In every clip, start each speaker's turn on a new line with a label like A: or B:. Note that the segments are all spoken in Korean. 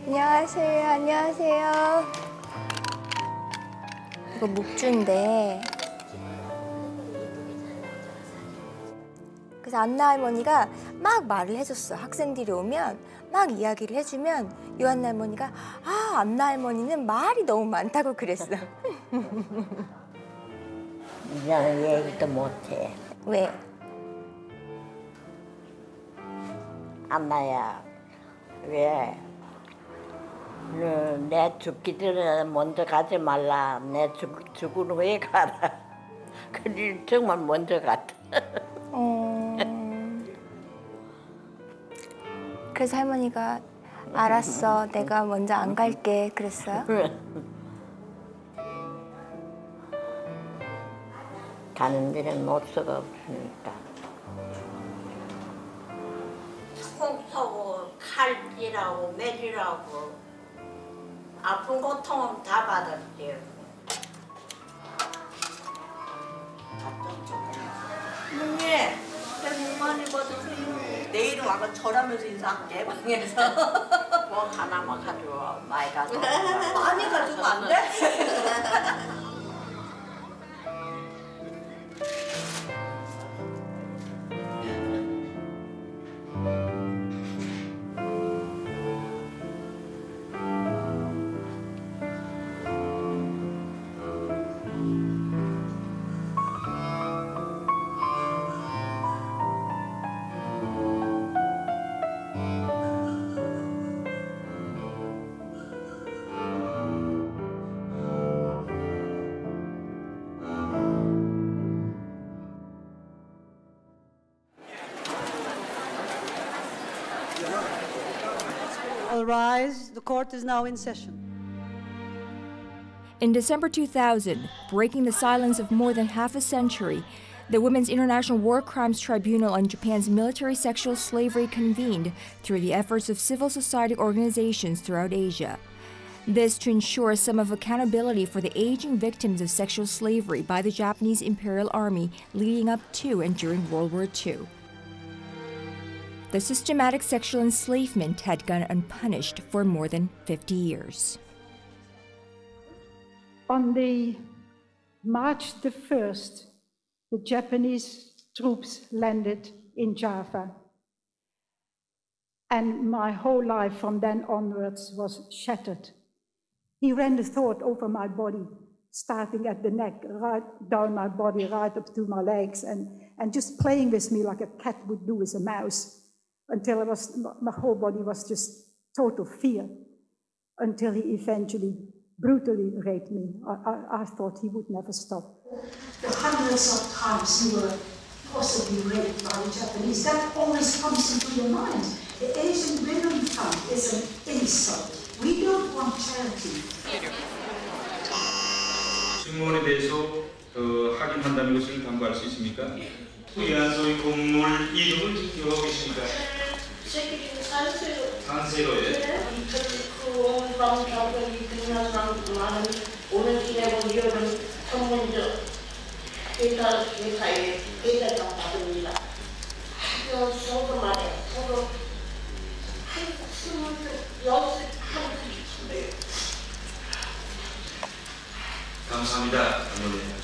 A: 안녕하세요. 안녕하세요. 이거 묵주인데. 그래서 안나 할머니가 막 말을 해줬어. 학생들이 오면 막 이야기를 해주면 요한나 할머니가 안나 할머니는 말이 너무 많다고 그랬어.
B: 나는 얘기도 못해.
A: 왜?
B: 안나야, 왜? 내 죽기 전에 먼저 가지 말라. 내 죽은 후에 가라. 그래 정말 먼저 갔다.
A: 그래서 할머니가 알았어. 내가 먼저 안 갈게. 그랬어요?
B: 가는 데는 못 수가 없으니까. 콩 쏘고 칼질하고 매질하고 아픈 고통은 다 받았지요.
C: 어머니, 복 많이 받으세요. 내일은 와서 절하면서 인사할게, 방에서.
B: 뭐 하나만 가져와. 많이 가져와.
C: 많이 가지고 안 돼?
D: All rise. The court is now in session.
E: In December 2000, breaking the silence of more than half a century, the Women's International War Crimes Tribunal on Japan's military sexual slavery convened through the efforts of civil society organizations throughout Asia. This to ensure some of accountability for the aging victims of sexual slavery by the Japanese Imperial Army leading up to and during World War II. The systematic sexual enslavement had gone unpunished for more than 50 years.
F: On the March the 1st, the Japanese troops landed in Java. And my whole life from then onwards was shattered. He ran the thought over my body, starting at the neck, right down my body, right up to my legs, and just playing with me like a cat would do with a mouse, until my whole body was just total fear, until he eventually brutally raped me. I thought he would never stop.
G: The hundreds of times you were possibly raped by the Japanese, that always comes into your mind. The Asian Women Fund is an insult. We don't want charity.
H: 승무원에 대해서 확인한다는 것을 담보할 수 있습니까? 이한소의 공무원 이름을 기억하고 계십니까? 산세로에.
B: 그 방송국이 등장한 오늘 지내고 이어는 전문적 회사에 회사장 받습니다. 학교 수업 만에 서로
H: 감사합니다. 감사합니다.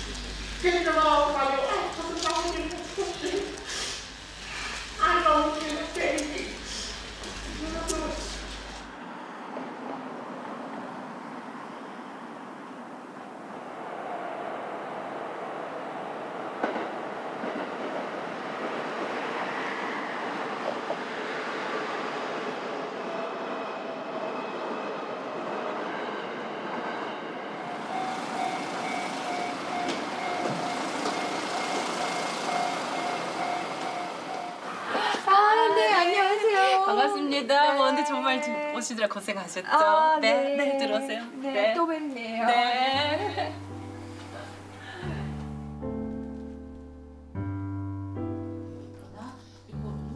I: 반갑습니다. 먼데 정말 오시느라 고생하셨죠? 네, 들어오세요.
A: 네, 또 뵙네요.
I: 네.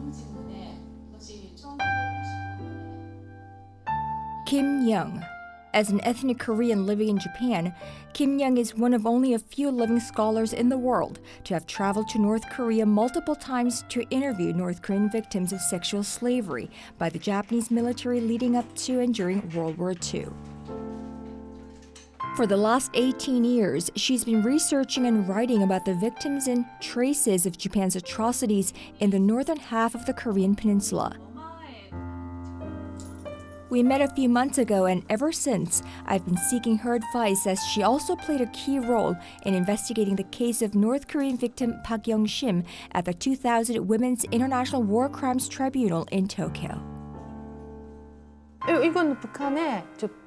E: Kim Young, As an ethnic Korean living in Japan, Kim Young is one of only a few living scholars in the world to have traveled to North Korea multiple times to interview North Korean victims of sexual slavery by the Japanese military leading up to and during World War II. For the last 18 years, she's been researching and writing about the victims and traces of Japan's atrocities in the northern half of the Korean peninsula. We met a few months ago, and ever since, I've been seeking her advice as she also played a key role in investigating the case of North Korean victim Park Young-shim at the 2000 Women's International War Crimes Tribunal in Tokyo.
J: 이건 북한의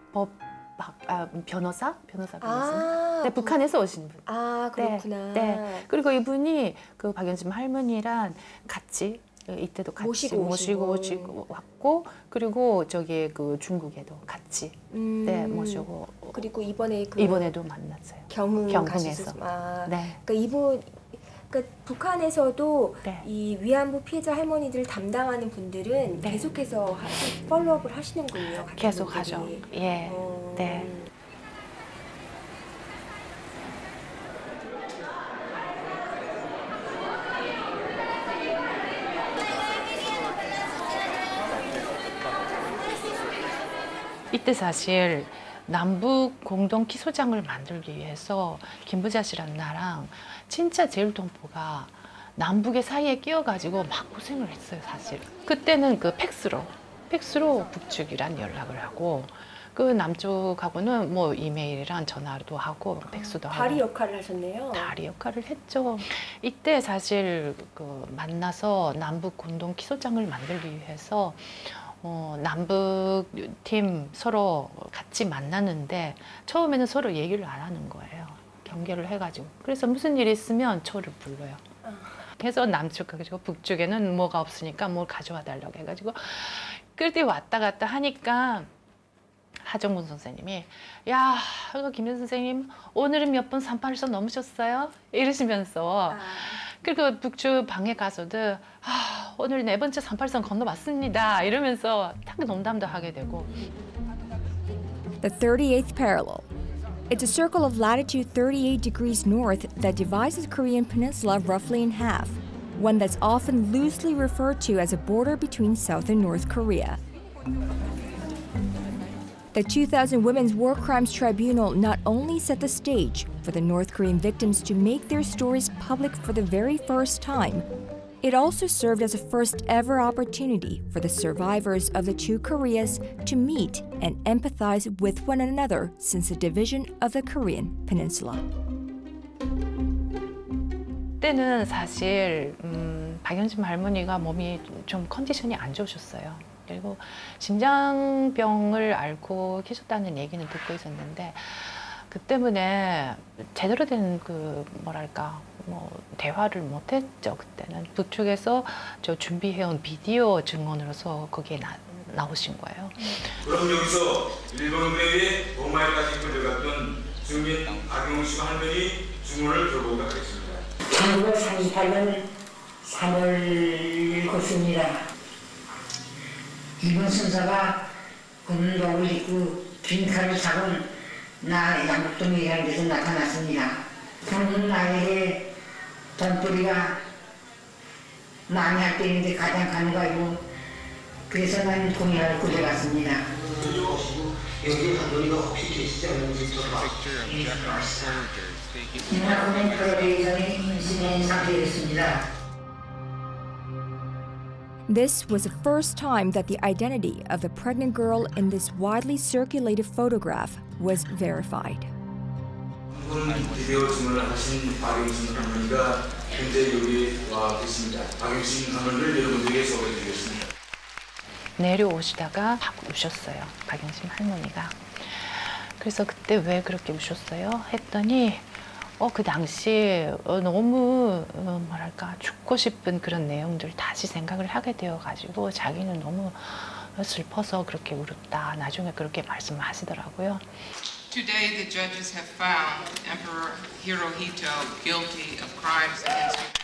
J: 변호사? 네, 북한에서 오신 분.
A: 아, 그렇구나.
J: 네. 그리고 이분이 그 박영심 할머니랑 같이 이때도 같이 모시고 왔고, 그리고 저기 그 중국에도 같이 네, 모시고.
A: 그리고
J: 이번에도 만났어요. 경흥에서.
A: 네. 그러니까 북한에서도
J: 네.
A: 이 위안부 피해자 할머니들을 담당하는 분들은
J: 네.
A: 계속해서 팔로우업을 하시는군요.
J: 계속 하죠. 예. 네. 이때 사실 남북 공동 기소장을 만들기 위해서 김부자 씨랑 나랑 진짜 제일동포가 남북의 사이에 끼어가지고 막 고생을 했어요, 사실. 그때는 그 팩스로 북측이랑 연락을 하고, 그 남쪽하고는 뭐 이메일이랑 전화도 하고 팩스도 하고.
A: 다리 역할을 하셨네요.
J: 다리 역할을 했죠. 이때 사실 그 만나서 남북 공동 기소장을 만들기 위해서 남북 팀 서로 같이 만났는데 처음에는 서로 얘기를 안 하는 거예요. 경계를 해가지고. 그래서 무슨 일이 있으면 저를 불러요. 그래서 남쪽 가지고 북쪽에는 뭐가 없으니까 뭘 가져와 달라고 해가지고 그때 왔다 갔다 하니까 하정문 선생님이 야, 김현 선생님 오늘은 몇 번 38선 넘으셨어요? 이러시면서 그리고 북쪽 방에 가서도 오늘 4번째 38선 건너봤습니다 이러면서 딱 농담도 하게 되고.
E: The 38th parallel. It's a circle of latitude 38 degrees north that divides the Korean peninsula roughly in half, one that's often loosely referred to as a border between South and North Korea. The 2000 Women's War Crimes Tribunal not only set the stage for the North Korean victims to make their stories public for the very first time, it also served as a first-ever opportunity for the survivors of the two Koreas to meet and empathize with one another since the division of the Korean peninsula.
J: 그때는 사실 박영심 할머니가 몸이 좀 컨디션이 안 좋으셨어요. 그리고 심장병을 앓고 계셨다는 얘기는 듣고 있었는데 그 때문에 제대로 된 그 뭐랄까 대화를 못했죠. 그때는 북쪽에서 저 준비해온 비디오 증언으로서 거기에 나오신 거예요.
H: 그럼 여기서 일본군에 도마에까지 끌려갔던 주민 박영심 할머니 증언을 들어보도록 하겠습니다.
K: 1938년 3월 7일입니다. 이번 순사가 군복을 입고 긴 칼을 잡은 양북동이라는 데서 나타났습니다. 저는 나에게 돈벌이가 많이 할 때인데 가장 가능하고 그래서 난 동의를 구해갔습니다. 여기 돈벌이가 혹시 계시지 않는지 이만큼은 프로베이션이 임신한 상태였습니다.
E: This was the first time that the identity of the pregnant girl in this widely circulated photograph was verified.
H: 비디오 증언을 하신 박영심 할머니가 현재 여기 와 계십니다. 박영심 할머니를 여러분들에게 소개해드리겠습니다.
J: 내려오시다가 막 우셨어요, 박영심 할머니가. 그래서 그때 왜 그렇게 우셨어요? 했더니 그 당시 너무 뭐랄까 죽고 싶은 그런 내용들 다시 생각을 하게 되어가지고 자기는 너무 슬퍼서 그렇게 울었다. 나중에 그렇게 말씀하시더라고요.
L: Today, the judges have found Emperor Hirohito guilty of crimes against humanity.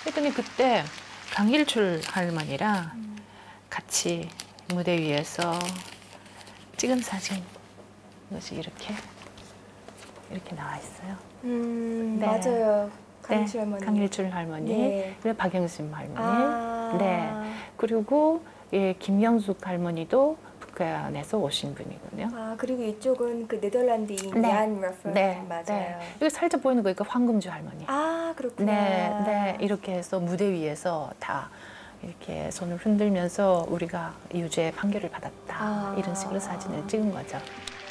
J: 그랬더니 그때 강일출 할머니랑 같이 무대 위에서 찍은 사진 이것이 이렇게 나와 있어요. 네.
A: 맞아요. 강일출 할머니.
J: 강일출 할머니.
A: 네.
J: 그리고 박영심 할머니. 네. 그리고 예, 김영숙 할머니도 북한에서 오신 분이거든요.
A: 그리고 이쪽은 그 네덜란드인 얀 레퍼런스 맞아요.
J: 네. 여기 살짝 보이는 거니까 황금주 할머니.
A: 그렇구나.
J: 네. 이렇게 해서 무대 위에서 다 이렇게 손을 흔들면서 우리가 유죄 판결을 받았다. 이런 식으로 사진을 찍은 거죠.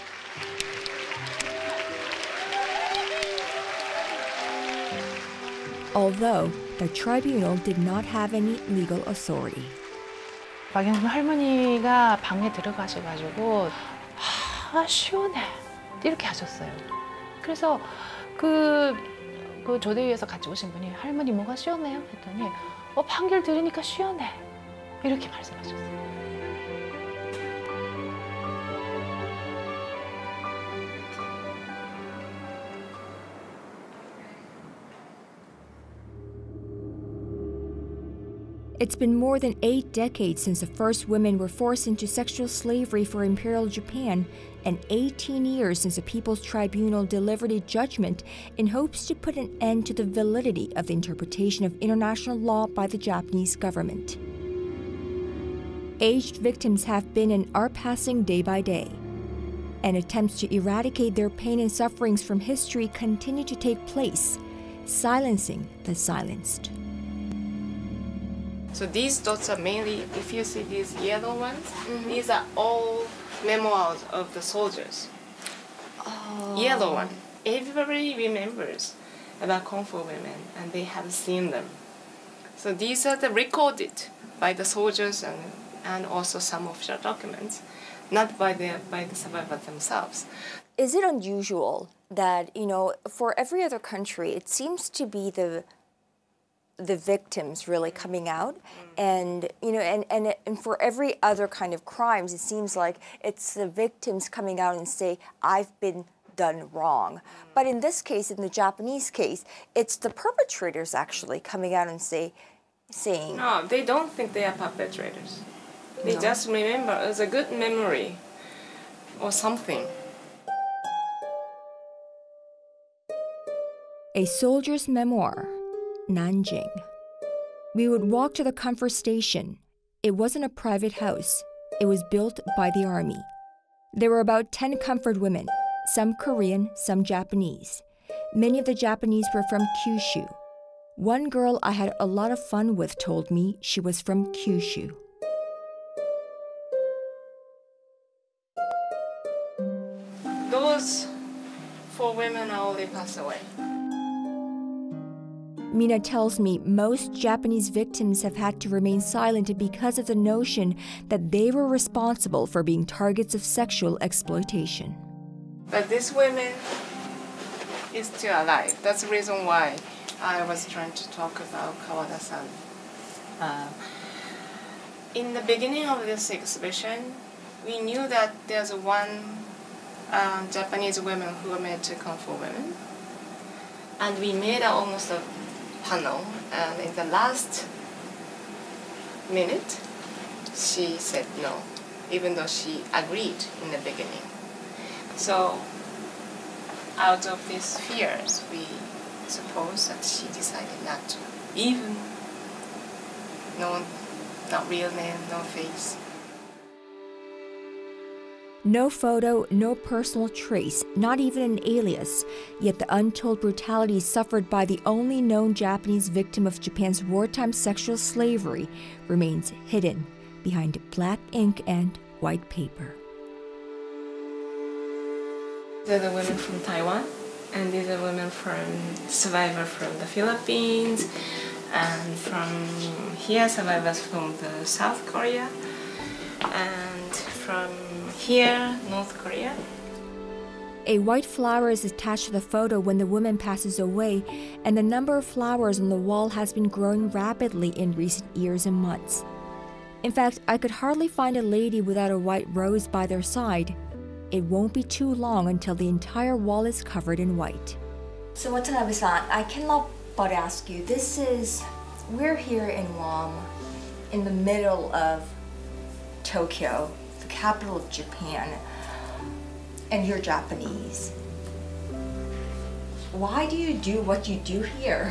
E: Although the tribunal did not have any legal authority.
J: 박영순 할머니가 방에 들어가셔가지고 시원해 이렇게 하셨어요. 그래서 그 조대위에서 같이 오신 분이 할머니 뭐가 시원해요? 했더니 판결 들으니까 시원해 이렇게 말씀하셨어요.
E: It's been more than 8 decades since the first women were forced into sexual slavery for Imperial Japan, and 18 years since the People's Tribunal delivered a judgment in hopes to put an end to the validity of the interpretation of international law by the Japanese government. Aged victims have been and are passing day by day, and attempts to eradicate their pain and sufferings from history continue to take place, silencing the silenced.
M: So these dots are mainly, if you see these yellow ones, these are all memoirs of the soldiers. Yellow one. Everybody remembers about Kung Fu women and they have seen them. So these are the recorded by the soldiers and also some official documents, not by the survivors themselves.
A: Is it unusual that, for every other country, it seems to be the victims really coming out, and and for every other kind of crimes, it seems like it's the victims coming out and say, I've been done wrong. But in this case, in the Japanese case, it's the perpetrators actually coming out and saying.
M: No, they don't think they are perpetrators. They just remember as a good memory or something.
E: A soldier's memoir. Nanjing. We would walk to the comfort station. It wasn't a private house. It was built by the army. There were about 10 comfort women, some Korean, some Japanese. Many of the Japanese were from Kyushu. One girl I had a lot of fun with told me she was from Kyushu.
M: Those 4 women only passed away.
E: Mina tells me most Japanese victims have had to remain silent because of the notion that they were responsible for being targets of sexual exploitation.
M: But this woman is still alive. That's the reason why I was trying to talk about Kawada-san. In the beginning of this exhibition, we knew that there's one Japanese woman who were made to Kung Fu women. And we made almost a panel, and in the last minute, she said no, even though she agreed in the beginning. So, out of these fears, we suppose that she decided not to. Even no, not real name, no face.
E: No photo, no personal trace, not even an alias, yet the untold brutalities suffered by the only known Japanese victim of Japan's wartime sexual slavery remains hidden behind black ink and white paper.
M: These are the women from Taiwan, and these are women survivors from the Philippines, and from here survivors from the South Korea, and from here, North Korea.
E: A white flower is attached to the photo when the woman passes away, and the number of flowers on the wall has been growing rapidly in recent years and months. In fact, I could hardly find a lady without a white rose by their side. It won't be too long until the entire wall is covered in white.
A: So Watanabe-san, I cannot but ask you, this is we're here in Guam, in the middle of Tokyo, the capital of Japan, and you're Japanese. Why do you do what you do here?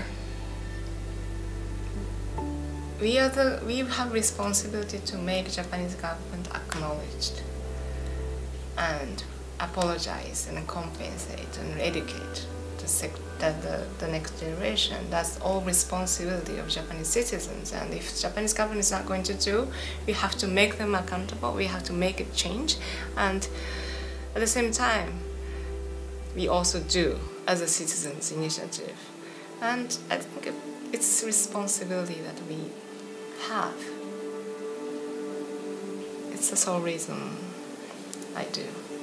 M: We have responsibility to make Japanese government acknowledged and apologize and compensate and educate the next generation. That's all responsibility of Japanese citizens. And if Japanese government is not going to do, we have to make them accountable. We have to make it change. And at the same time, we also do as a citizens initiative. And I think it's responsibility that we have. It's the sole reason I do.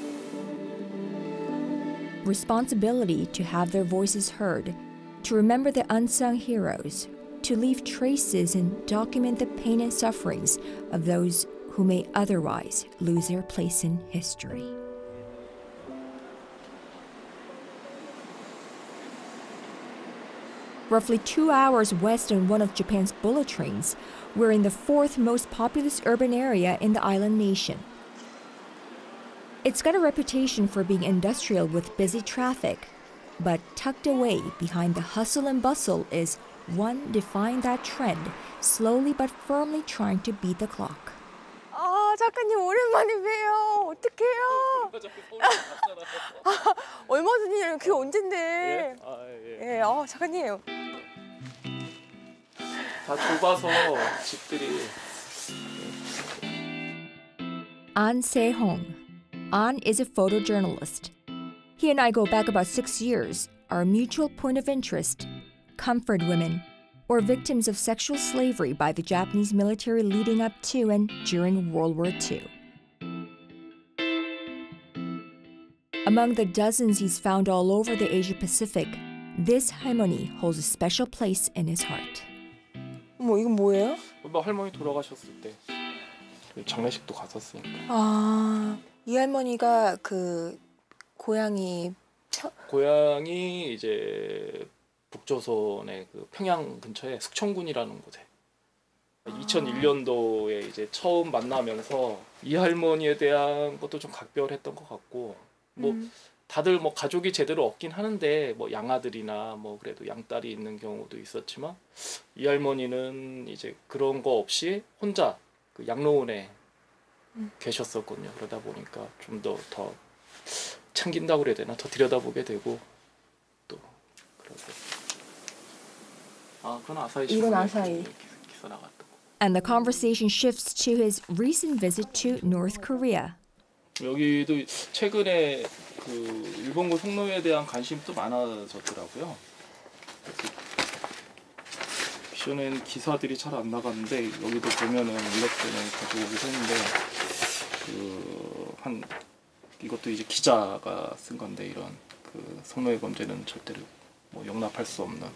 E: Responsibility to have their voices heard, to remember the unsung heroes, to leave traces and document the pain and sufferings of those who may otherwise lose their place in history. Roughly 2 hours west on one of Japan's bullet trains, we're in the fourth most populous urban area in the island nation. It's got a reputation for being industrial with busy traffic, but tucked away behind the hustle and bustle is one defying that trend, slowly but firmly trying to beat the clock.
A: 아, 작가님 오랜만에 봬요. 어떡해요? 얼마 전이냐? 그게 언젠데? 예, 작가님.
N: 다 좁아서 집들이.
E: An Se-hong. An is a photojournalist. He and I go back about 6 years. Our mutual point of interest, comfort women, or victims of sexual slavery by the Japanese military leading up to and during World War II. Among the dozens he's found all over the Asia-Pacific, this 할머니 holds a special place in his heart.
A: 어머, 이건 뭐예요?
N: 엄마 할머니 돌아가셨을 때 장례식도 갔었으니까.
A: 아, 이 할머니가 그 고향이
N: 이제 북조선의 그 평양 근처에 숙청군이라는 곳에 2001년도에 이제 처음 만나면서 이 할머니에 대한 것도 좀 각별했던 것 같고 뭐 다들 뭐 가족이 제대로 없긴 하는데 뭐 양아들이나 뭐 그래도 양딸이 있는 경우도 있었지만 이 할머니는 이제 그런 거 없이 혼자 그 양로원에 계셨었거든요. 그러다 보니까 좀 더 챙긴다고 그래야 되나 더 들여다보게 되고 또 그러고. 아, 그건 아사히
A: 이건 아사히.
N: 기사 나갔던 거.
E: And the conversation shifts to his recent visit to North Korea.
N: 여기도 최근에 그 일본군 성노예에 대한 관심도 많아졌더라고요. 기존에는 기사들이 잘 안 나갔는데 여기도 보면은 일렉션을 가져오기도 했는데 이것도 이제 기자가 쓴 건데 이런 그 성노예 범죄는 절대로 뭐 용납할 수 없는.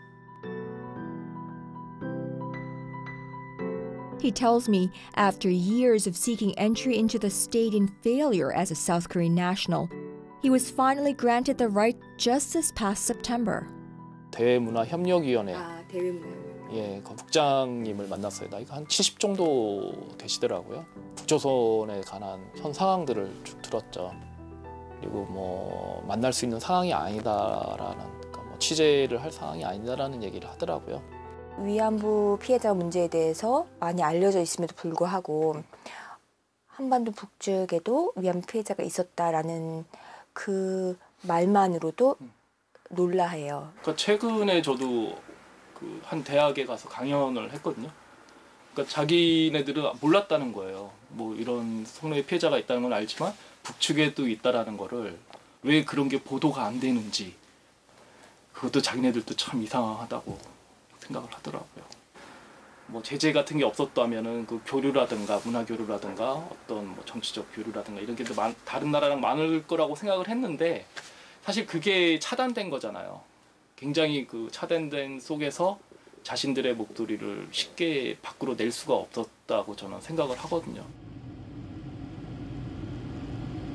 E: He tells me after years of seeking entry into the state in failure as a South Korean national, he was finally granted the right just this past September.
N: 대외문화협력위원회.
A: 아, 대외문화.
N: 예, 그 국장님을 만났어요. 나이가 한 70 정도 되시더라고요. 북조선에 관한 현 상황들을 쭉 들었죠. 그리고 뭐 만날 수 있는 상황이 아니다라는, 그러니까 뭐 취재를 할 상황이 아니다라는 얘기를 하더라고요.
A: 위안부 피해자 문제에 대해서 많이 알려져 있음에도 불구하고 한반도 북쪽에도 위안부 피해자가 있었다라는 그 말만으로도 놀라해요.
N: 그러니까 최근에 저도 그 한 대학에 가서 강연을 했거든요. 그러니까 자기네들은 몰랐다는 거예요. 뭐 이런 성노예 피해자가 있다는 건 알지만 북측에도 있다라는 거를 왜 그런 게 보도가 안 되는지 그것도 자기네들도 참 이상하다고 생각을 하더라고요. 뭐 제재 같은 게 없었다면은 그 교류라든가 문화 교류라든가 어떤 뭐 정치적 교류라든가 이런 게 다른 나라랑 많을 거라고 생각을 했는데 사실 그게 차단된 거잖아요. 굉장히 그 차단된 속에서 자신들의 목소리를 쉽게 밖으로 낼 수가 없었다고 저는 생각을 하거든요.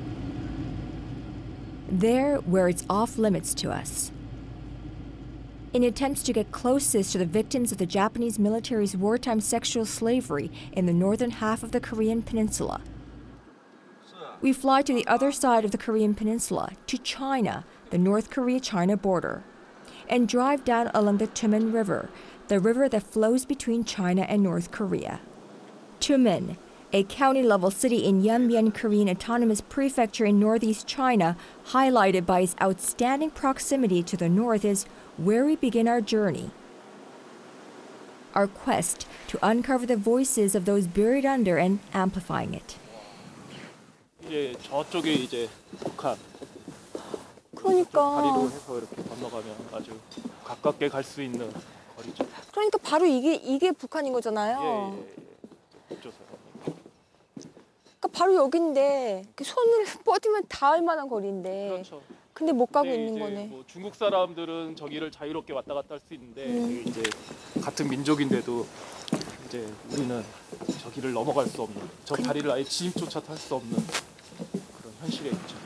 E: There where it's off limits to us. in attempts to get closest to the victims of the Japanese military's wartime sexual slavery in the northern half of the Korean peninsula. We fly to the other side of the Korean peninsula, to China, the North Korea-China border, and drive down along the Tumen River, the river that flows between China and North Korea. Tumen, a county-level city in Yanbian Korean Autonomous Prefecture in northeast China, highlighted by its outstanding proximity to the north, is where we begin our journey. Our quest to uncover the voices of those buried under and amplifying it.
N: 이제 저쪽에 이제 북한.
A: 그러니까.
N: 다리로 해서 이렇게 건너가면 아주 가깝게 갈 수 있는 거리죠.
A: 그러니까 바로 이게 북한인 거잖아요.
N: 북조선.
A: 그러니까 바로 여긴데 손을 뻗으면 닿을 만한 거리인데.
N: 그렇죠.
A: 근데 못 가고
N: 근데
A: 있는
N: 이제
A: 거네.
N: 뭐 중국 사람들은 저기를 자유롭게 왔다 갔다 할 수 있는데 이제 같은 민족인데도 이제 우리는 저기를 넘어갈 수 없는, 저 다리를 아예 지임조차 탈 수 없는 그런 현실에 있죠.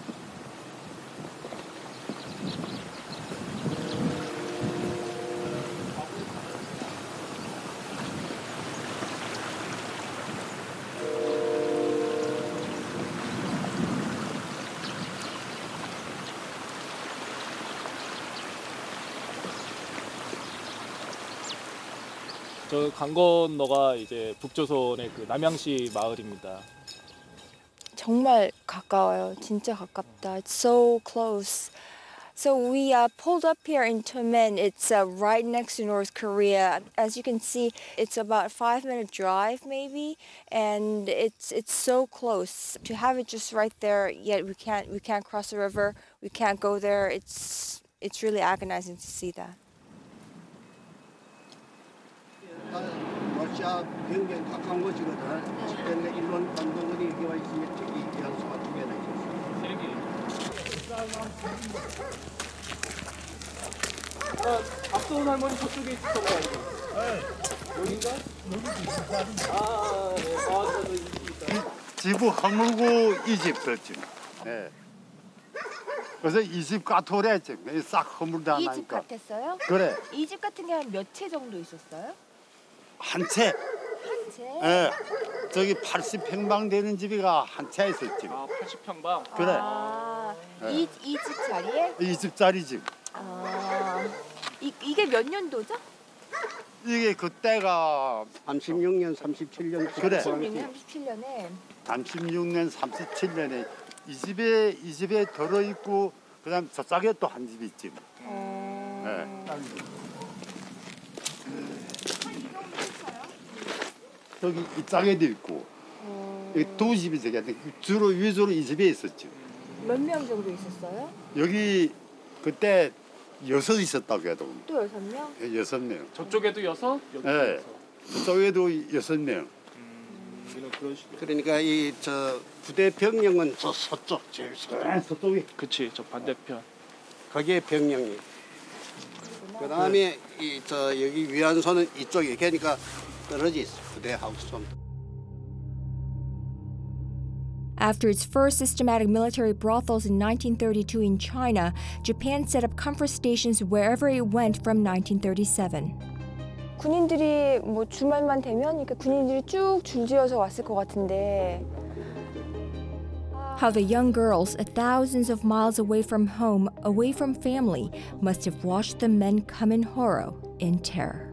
N: 저 강 건너가 이제 북조선의 그 남양시 마을입니다.
A: 정말 가까워요. 진짜 가깝다. It's so close. So we pulled up here in Tumen. It's right next to North Korea. As you can see, it's about a 5-minute drive maybe, and it's so close. To have it just right there, yet we can't cross the river. We can't go there. It's really agonizing to see that.
O: 러시아 굉장히 가까운 곳이거든. 그런데 일본 관광들이 여기 와 있으면 저기 양수가 2개나 있었어.
N: 3개. 박소은 할머니 저쪽에 있었던 거 아니에요? 네. 여긴가? 네.
O: 지부 허물고 이 집 그렇지. 네. 그래서 이 집 같으래 지금 싹 허물다 나니까.
A: 이 집 같았어요?
O: 그래.
A: 이 집 같은 게 한 몇 채 정도 있었어요?
O: 한 채.
A: 한 채?
O: 예. 저기 80평방 되는 집이가 한 채 있었지.
N: 아, 80평방?
O: 그래.
A: 아,
O: 네.
A: 이 집 자리에?
O: 이 집짜리 집.
A: 아, 이게 몇 년도죠?
O: 이게 그때가 36년, 37년. 그래.
A: 36년, 37년에.
O: 36년, 37년에 이 집에 들어 있고 그다음 저쪽에 또 한 집이 있지. 네. 저기 이 짝에도 있고 여기 두 집이 저기 주로 위주로 이 집에 있었죠.
A: 몇 명 정도 있었어요?
O: 여기 그때 6 있었다고 해도.
A: 또 6명?
O: 6명.
N: 저쪽에도 6?
O: 네. 저쪽에도 6명. 그러니까 이 저 부대 병력은 저 서쪽 제일 서쪽이.
N: 그치, 저 반대편.
O: 거기에 병력이. 그다음에 이 저 여기 위안소는 이쪽에. 그러니까 떨어져 있어. 부대하고 좀.
E: After its first systematic military brothels in 1932 in China, Japan set up comfort stations wherever it went from 1937.
A: 군인들이 뭐 주말만 되면 이렇게 군인들이 쭉 줄지어서 왔을 것 같은데.
E: How the young girls, thousands of miles away from home, away from family, must have watched the men come in horror, in terror.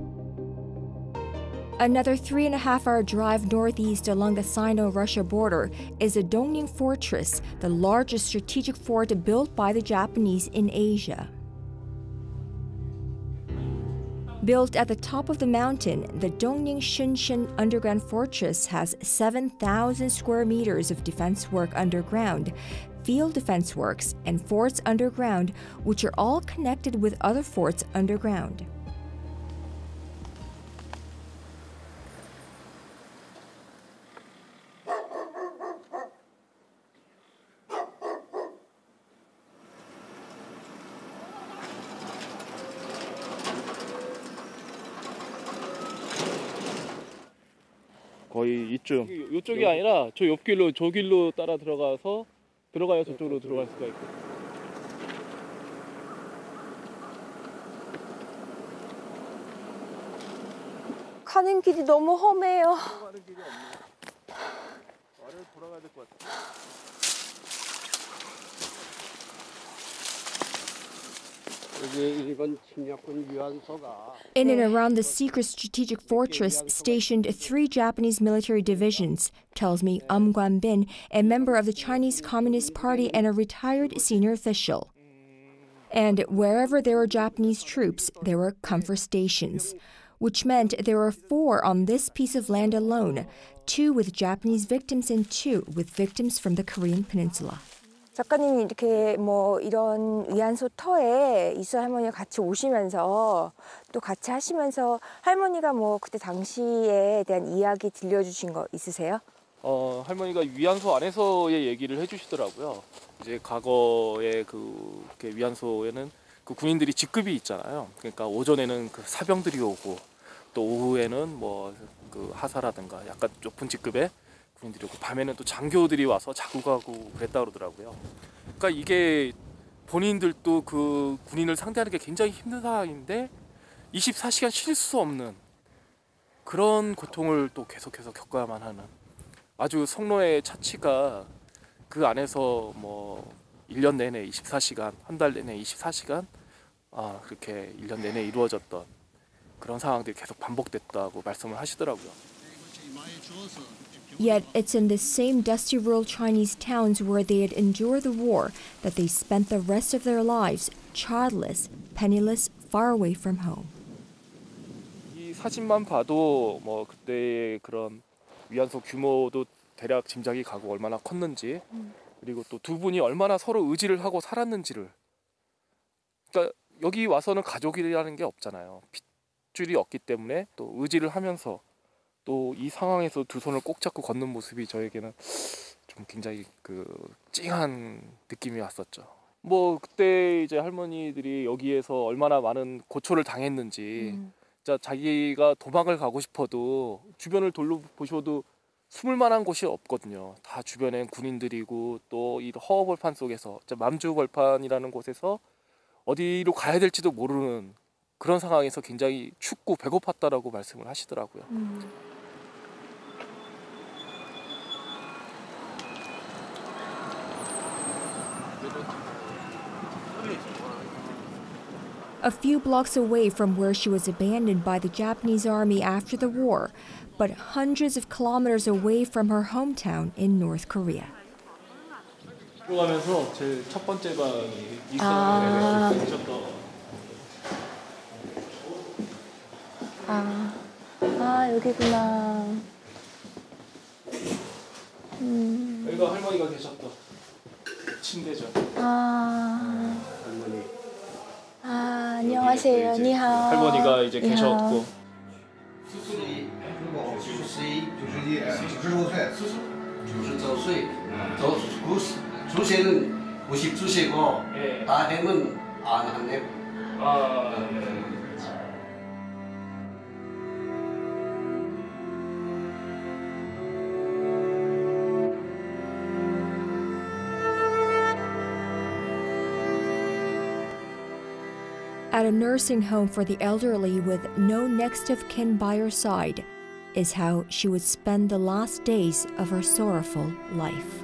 E: Another 3.5-hour drive northeast along the Sino-Russia border is the Dongning Fortress, the largest strategic fort built by the Japanese in Asia. Built at the top of the mountain, the Dongning Shunshin underground fortress has 7,000 square meters of defense work underground, field defense works, and forts underground, which are all connected with other forts underground.
N: 거의 이쯤. 이쪽이 아니라 저 옆길로 저 길로 따라 들어가야 저쪽으로 들어갈 수가 있고.
A: 가는 길이 너무 험해요.
N: 가는 길이 없네. 아래로 돌아가야 될 것 같아.
E: In and around the secret strategic fortress stationed 3 Japanese military divisions, tells me Guan-bin, a member of the Chinese Communist Party and a retired senior official. And wherever there were Japanese troops, there were comfort stations, which meant there were 4 on this piece of land alone, 2 with Japanese victims and 2 with victims from the Korean peninsula.
A: 작가님이 이렇게 뭐 이런 위안소 터에 이수 할머니가 같이 오시면서 또 같이 하시면서 할머니가 뭐 그때 당시에 대한 이야기 들려주신 거 있으세요?
N: 할머니가 위안소 안에서의 얘기를 해주시더라고요. 이제 과거에 그 위안소에는 그 군인들이 직급이 있잖아요. 그러니까 오전에는 그 사병들이 오고 또 오후에는 뭐 그 하사라든가 약간 높은 직급의 군인들이 오고 밤에는 또 장교들이 와서 자고 가고 그랬다 그러더라고요. 그러니까 이게 본인들도 그 군인을 상대하는 게 굉장히 힘든 상황인데 24시간 쉴 수 없는 그런 고통을 또 계속해서 겪어야만 하는 아주 성노예 차치가 그 안에서 뭐 1년 내내 24시간, 한 달 내내 24시간 그렇게 1년 내내 이루어졌던 그런 상황들이 계속 반복됐다고 말씀을 하시더라고요.
E: Yet it's in the same dusty rural Chinese towns where they had endured the war that they spent the rest of their lives childless, penniless, far away from home.
N: 이 사진만 봐도 뭐 그때의 그런 위안소 규모도 대략 짐작이 가고 얼마나 컸는지 그리고 또 2분이 얼마나 서로 의지를 하고 살았는지를 그러니까 여기 와서는 가족이라는 게 없잖아요. 핏줄이 없기 때문에 또 의지를 하면서 또 이 상황에서 2 손을 꼭 잡고 걷는 모습이 저에게는 좀 굉장히 그 찡한 느낌이 왔었죠. 뭐 그때 이제 할머니들이 여기에서 얼마나 많은 고초를 당했는지 진짜 자기가 도망을 가고 싶어도 주변을 돌려보셔도 숨을 만한 곳이 없거든요. 다 주변엔 군인들이고 또 이 허허벌판 속에서 맘주벌판이라는 곳에서 어디로 가야 될지도 모르는 그런 상황에서 굉장히 춥고 배고팠다라고 말씀을 하시더라고요.
E: A few blocks away from where she was abandoned by the Japanese army after the war, but hundreds of kilometers away from her hometown in North Korea.
N: 들어가면서 제 첫 번째 방이 있었던
A: 여기구나.
N: 여기가 할머니가 계셨던 침대죠. 할머니.
A: 안녕하세요. 니하오.
N: 할머니가 이제 계셨고.
O: 수술이 92岁 주세는 92세고 다 되면 안 한대.
E: At a nursing home for the elderly with no next of kin by her side is how she would spend the last days of her sorrowful life.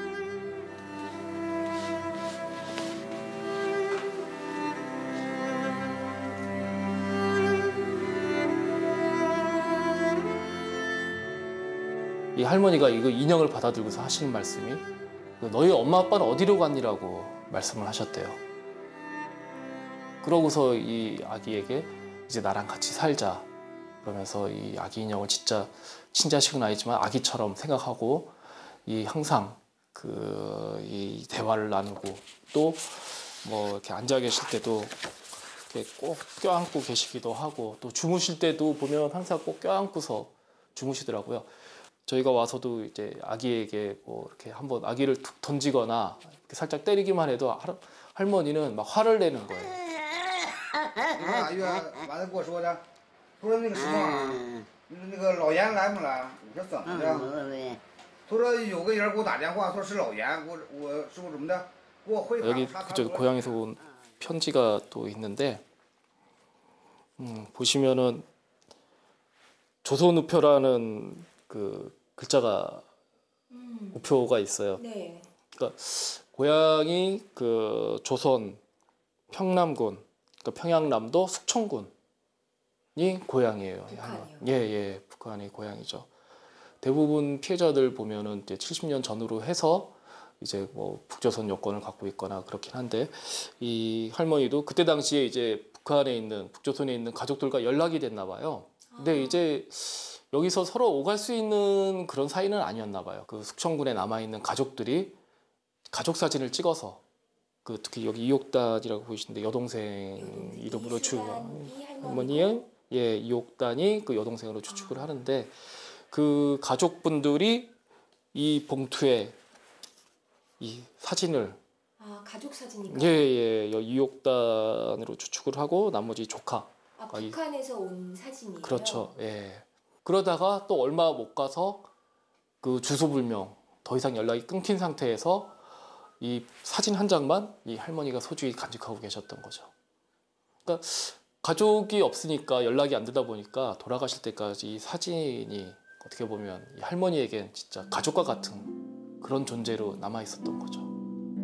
N: 이 할머니가 이거 인형을 받아들고서 하시는 말씀이 너희 엄마 아빠는 어디로 갔니라고 말씀을 하셨대요. 그러고서 이 아기에게 이제 나랑 같이 살자 그러면서 이 아기 인형을 진짜 친자식은 아니지만 아기처럼 생각하고 이 항상 이 대화를 나누고 또 뭐 이렇게 앉아 계실 때도 이렇게 꼭 껴안고 계시기도 하고 또 주무실 때도 보면 항상 꼭 껴안고서 주무시더라고요. 저희가 와서도 이제 아기에게 뭐 이렇게 한번 아기를 툭 던지거나 이렇게 살짝 때리기만 해도 할머니는 막 화를 내는 거예요.
P: 阿月完了跟我说的，他说那个什么，那个老严来没来？我说怎么的？他说有个人给我打电话，说是老严，我说怎么的？给我汇款。
N: 여기 그저 고향에서 온 편지가 또 있는데 보시면은 조선우표라는 그 글자가 우표가 있어요.
A: 네.
N: 그러니까 고향이 그 조선 평남군, 그러니까 평양남도 숙청군이 고향이에요.
A: 북한이요?
N: 예, 북한이 고향이죠. 대부분 피해자들 보면은 이제 70년 전으로 해서 이제 뭐 북조선 여권을 갖고 있거나 그렇긴 한데 이 할머니도 그때 당시에 이제 북한에 있는 북조선에 있는 가족들과 연락이 됐나 봐요. 근데 이제 여기서 서로 오갈 수 있는 그런 사이는 아니었나 봐요. 그 숙청군에 남아 있는 가족들이 가족 사진을 찍어서 그 특히 여기 이옥단이라고 보이시는데 여동생 이름으로 할머니의 이옥단이 그 여동생으로 추측을 하는데 그 가족분들이 이 봉투에 이 사진을
A: 가족 사진인가요?
N: 이옥단으로 추측을 하고 나머지 조카.
A: 북한에서 온 사진이에요?
N: 그렇죠. 예. 그러다가 또 얼마 못 가서 그 주소불명 더 이상 연락이 끊긴 상태에서 이 사진 한 장만 이 할머니가 소중히 간직하고 계셨던 거죠. 그러니까 가족이 없으니까 연락이 안 되다 보니까 돌아가실 때까지 이 사진이 어떻게 보면 이 할머니에겐 진짜 가족과 같은 그런 존재로 남아 있었던 거죠.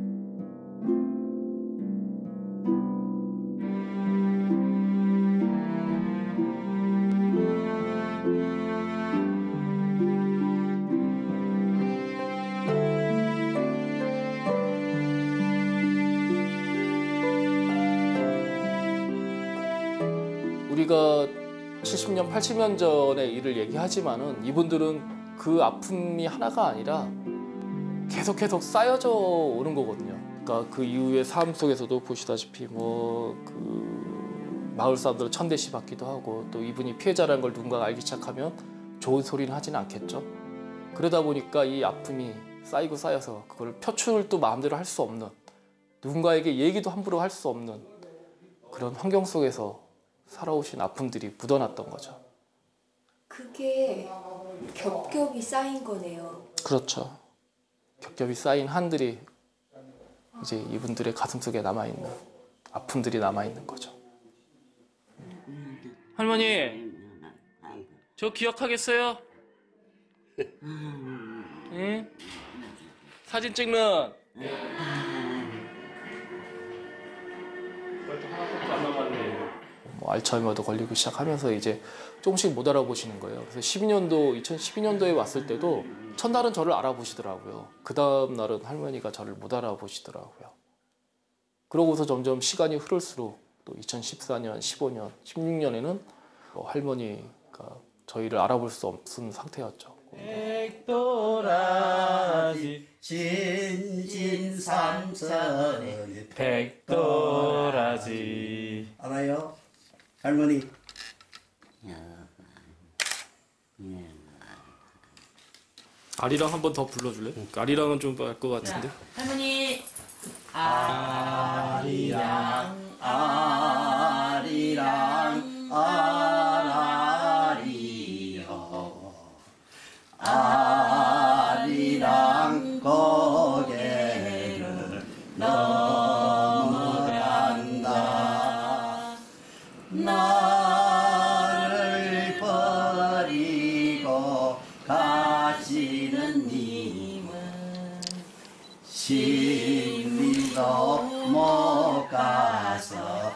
N: 우리가 70년, 80년 전의 일을 얘기하지만은 이분들은 그 아픔이 하나가 아니라 계속 쌓여져 오는 거거든요. 그러니까 그 이후의 삶 속에서도 보시다시피 뭐 그 마을 사람들은 천대시 받기도 하고 또 이분이 피해자라는 걸 누군가가 알기 시작하면 좋은 소리는 하지는 않겠죠. 그러다 보니까 이 아픔이 쌓이고 쌓여서 그걸 표출도 마음대로 할 수 없는 누군가에게 얘기도 함부로 할 수 없는 그런 환경 속에서 살아오신 아픔들이 묻어났던 거죠.
A: 그게 겹겹이 쌓인 거네요.
N: 그렇죠. 겹겹이 쌓인 한들이 이제 이분들의 가슴속에 남아있는 아픔들이 남아있는 거죠. 할머니, 저 기억하겠어요? 응? 사진 찍는 안 남았네. 뭐 알츠하이머도 걸리고 시작하면서 이제 조금씩 못 알아보시는 거예요. 그래서 2012년도에 왔을 때도 첫날은 저를 알아보시더라고요. 그 다음 날은 할머니가 저를 못 알아보시더라고요. 그러고서 점점 시간이 흐를수록 또 2014년, 15년, 16년에는 할머니가 저희를 알아볼 수 없는 상태였죠.
Q: 백도라지 진진삼선의 백도라지 알아요? 할머니
N: 아리랑 한 번 더 불러줄래? 아리랑은 좀 알 것 같은데.
I: 할머니
Q: 아리랑 아리랑 아라리요 아리랑 고개를 넘어간다 나를 버리고 가시는 님은 심리도 못 가서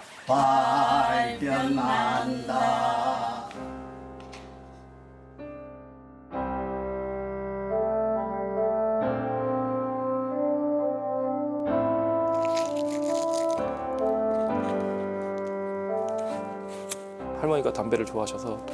Q: 발병난다.
N: 할머니가 담배를 좋아하셔서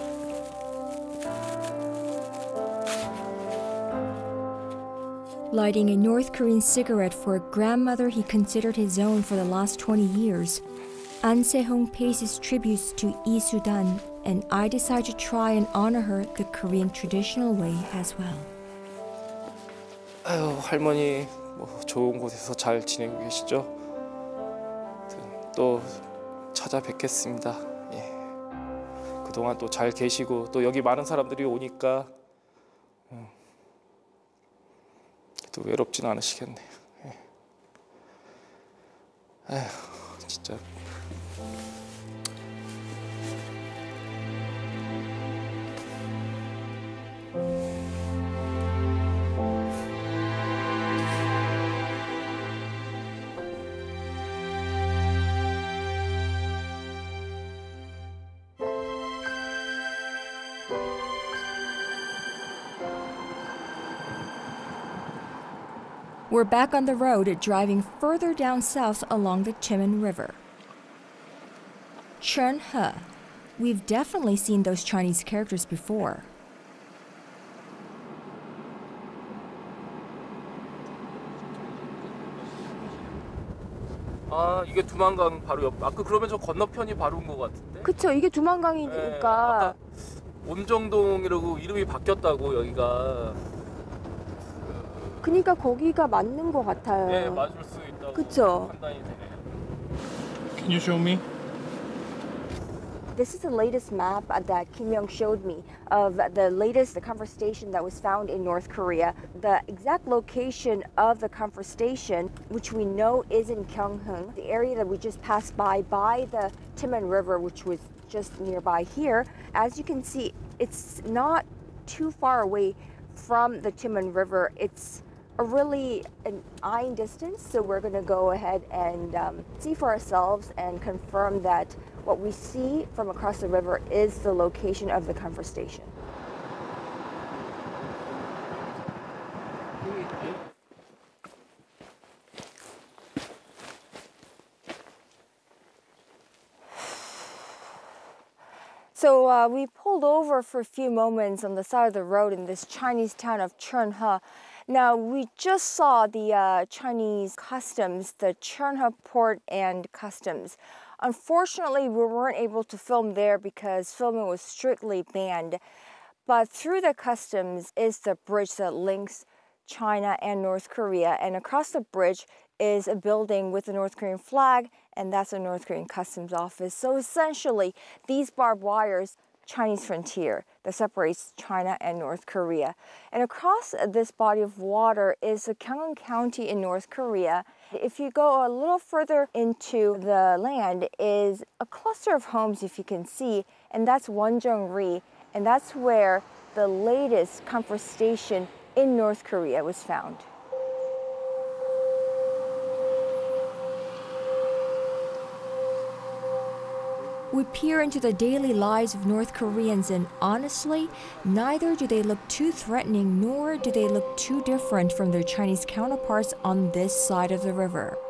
E: Lighting a North Korean cigarette for a grandmother he considered his own for the last 20 years, An Se-hong pays his tributes to Lee Soo-dan, and I decide to try and honor her the Korean traditional way as well.
N: 아유, 할머니 뭐 좋은 곳에서 잘 지내고 계시죠? 또 찾아뵙겠습니다. 예. 그동안 또 잘 계시고 또 여기 많은 사람들이 오니까 또 외롭진 않으시겠네요. 예. 아휴, 진짜.
E: We're back on the road, driving further down south along the Timon River. Chunhe. We've definitely seen those Chinese characters before.
N: 아, 이게 두만강 바로 옆. 아까 그러면 저 건너편이 바로인 것 같은데.
A: 그쵸, 이게 두만강이니까.
N: 온정동이라고 이름이 바뀌었다고 여기가.
A: 그러니까 거기가 맞는 것 같아요.
N: 네, 맞을 수 있다고
A: 그쵸?
N: 판단이 되네요.
R: Can you show me?
A: This is the latest map that Kim Young showed me of the comfort station that was found in North Korea. The exact location of the comfort station, which we know is in Gyeongheung, the area that we just passed by the Timon River, which was just nearby here. As you can see, it's not too far away from the Timon River. It's really an eyeing distance, so we're going to go ahead and see for ourselves and confirm that what we see from across the river is the location of the comfort station. So we pulled over for a few moments on the side of the road in this Chinese town of Chunhe. Now, we just saw the Chinese customs, the Chunhe Port and Customs. Unfortunately, we weren't able to film there because filming was strictly banned. But through the customs is the bridge that links China and North Korea. And across the bridge is a building with the North Korean flag, and that's a North Korean customs office. So essentially, these barbed wires, Chinese frontier that separates China and North Korea. And across this body of water is the Gyeongheung County in North Korea. If you go a little further into the land is a cluster of homes, if you can see, and that's Wonjeong-ri, and that's where the latest comfort station in North Korea was found.
E: We peer into the daily lives of North Koreans, and honestly, neither do they look too threatening nor do they look too different from their Chinese counterparts on this side of the river.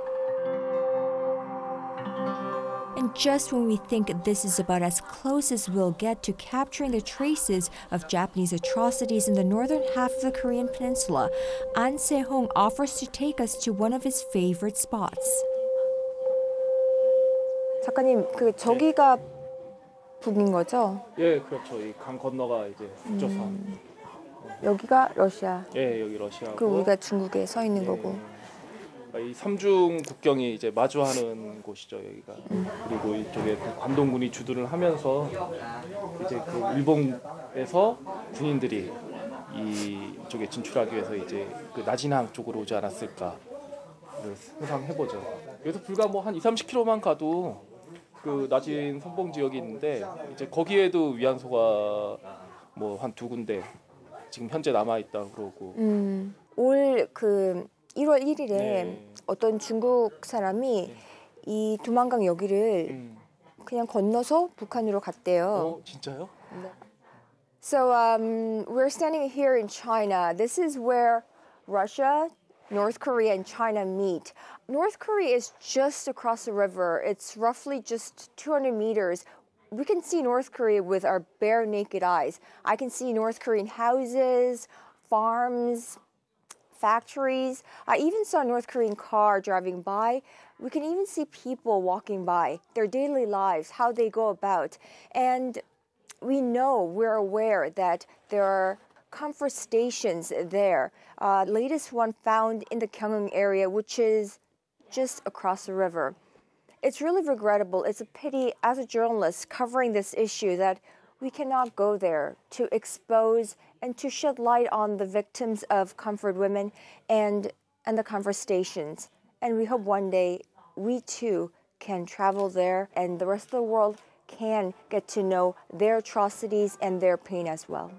E: And just when we think this is about as close as we'll get to capturing the traces of Japanese atrocities in the northern half of the Korean peninsula, An Se-hong offers to take us to one of his favorite spots.
A: 작가님, 저기가 북인 거죠?
N: 예, 그렇죠. 이 강 건너가 이제 북조선.
A: 여기가 러시아.
N: 예, 여기 러시아고.
A: 그리고 우리가 중국에 서 있는 거고.
N: 이 삼중 국경이 이제 마주하는 곳이죠, 여기가. 그리고 이쪽에 관동군이 주둔을 하면서 이제 그 일본에서 군인들이 이쪽에 진출하기 위해서 이제 그 나진항 쪽으로 오지 않았을까 상상해보죠. 여기서 불과 뭐 한 20-30km만 가도 그 나진 선봉 지역이 있는데 이제 거기에도 위안소가 뭐 한 2군데 지금 현재 남아 있다 그러고.
A: 올 그 1월 1일에 어떤 중국 사람이 이 두만강 여기를 그냥 건너서 북한으로 갔대요.
N: 진짜요?
A: 네. So we're standing here in China. This is where Russia, North Korea, and China meet. North Korea is just across the river. It's roughly just 200 meters. We can see North Korea with our bare naked eyes. I can see North Korean houses, farms, factories. I even saw a North Korean car driving by. We can even see people walking by, their daily lives, how they go about. And we're aware that there are comfort stations there. Latest one found in the Gyeongheung area, which is just across the river. It's really regrettable. It's a pity as a journalist covering this issue that we cannot go there to expose and to shed light on the victims of comfort women and the comfort stations. And we hope one day we too can travel there and the rest of the world can get to know their atrocities and their pain as well.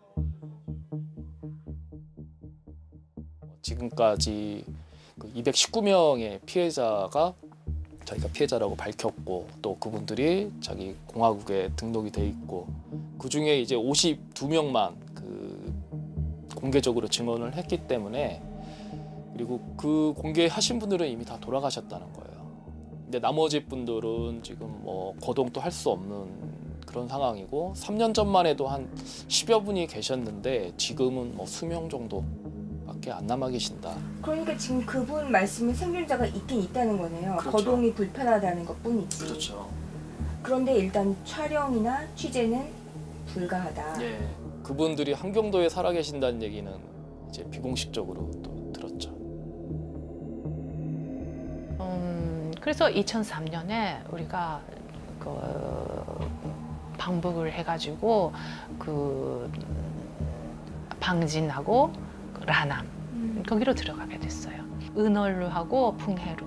N: 지금까지 219명의 피해자가 저희가 피해자라고 밝혔고 또 그분들이 자기 공화국에 등록이 돼 있고 그 중에 이제 52명만 그 공개적으로 증언을 했기 때문에 그리고 그 공개하신 분들은 이미 다 돌아가셨다는 거예요. 근데 나머지 분들은 지금 뭐 거동도 할 수 없는 그런 상황이고 3년 전만 해도 한 10여 분이 계셨는데 지금은 뭐 수명 정도밖에 안 남아 계신다.
A: 그러니까 지금 그분 말씀에 생존자가 있긴 있다는 거네요.
N: 그렇죠.
A: 거동이 불편하다는 것뿐이지.
N: 그렇죠.
A: 그런데 일단 촬영이나 취재는 불가하다.
N: 예. 그분들이 한경도에 살아 계신다는 얘기는 이제 비공식적으로 또 들었죠.
J: 그래서 2003년에 우리가 그 방북을 해가지고 그 방진하고 그 라남 거기로 들어가게 됐어요. 은월루하고 풍해루.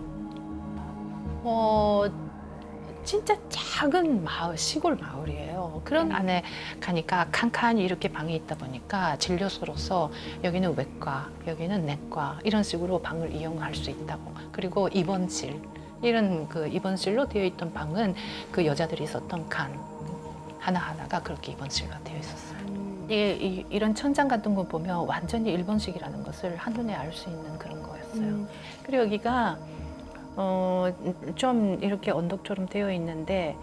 J: 진짜 작은 마을, 시골 마을이에요. 그런 안에 가니까 칸칸이 이렇게 방이 있다 보니까 진료소로서 여기는 외과, 여기는 내과 이런 식으로 방을 이용할 수 있다고. 그리고 입원실, 이런 그 입원실로 되어 있던 방은 그 여자들이 있었던 칸 하나하나가 그렇게 입원실로 되어 있었어요. 이런 천장 같은 거 보면 완전히 일본식이라는 것을 한눈에 알 수 있는 그런 거였어요. 그리고 여기가 좀 이렇게 언덕처럼 되어 있는데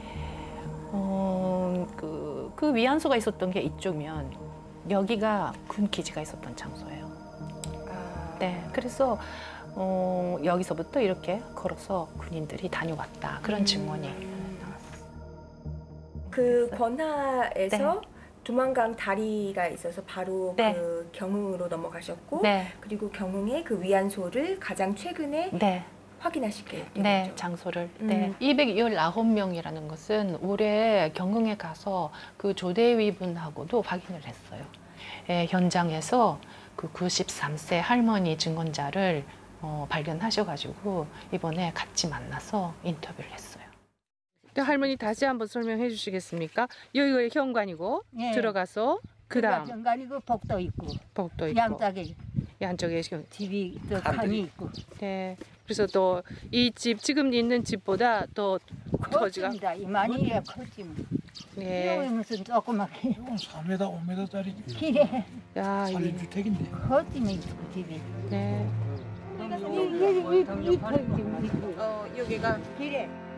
J: 그 위안소가 있었던 게 이쪽이면 여기가 군 기지가 있었던 장소예요. 네, 그래서 여기서부터 이렇게 걸어서 군인들이 다녀왔다 그런 증언이 나왔어요.
A: 그 권하에서
J: 네.
A: 두만강 다리가 있어서 바로
J: 네.
A: 그 경흥으로 넘어가셨고
J: 네.
A: 그리고 경흥의 그 위안소를 가장 최근에
J: 네.
A: 확인하시게 된
J: 네,
A: 거죠.
J: 장소를. 네. 219명이라는 것은 올해 경흥에 가서 그 조대위분하고도 확인을 했어요. 현장에서 그 93세 할머니 증언자를 발견하셔가지고 이번에 같이 만나서 인터뷰를 했어요. 할머니 다시 한번 설명해 주시겠습니까? 여기가 현관이고
B: 예.
J: 들어가서 그다음
B: 현관이고 복도 있고
J: 복도 있고 양쪽에
B: 집이 또 칸이 있고.
J: 네. 그래서 또 이 집 지금 있는 집보다 더
B: 컸습니다. 이만이야 컸지.
J: 네.
B: 여기 무슨 조그맣게
R: 4m, 5m짜리
B: 길에
J: 야,
R: 살림주택인데.
B: 컸지만 집이.
J: 네.
B: 여기가
M: 길에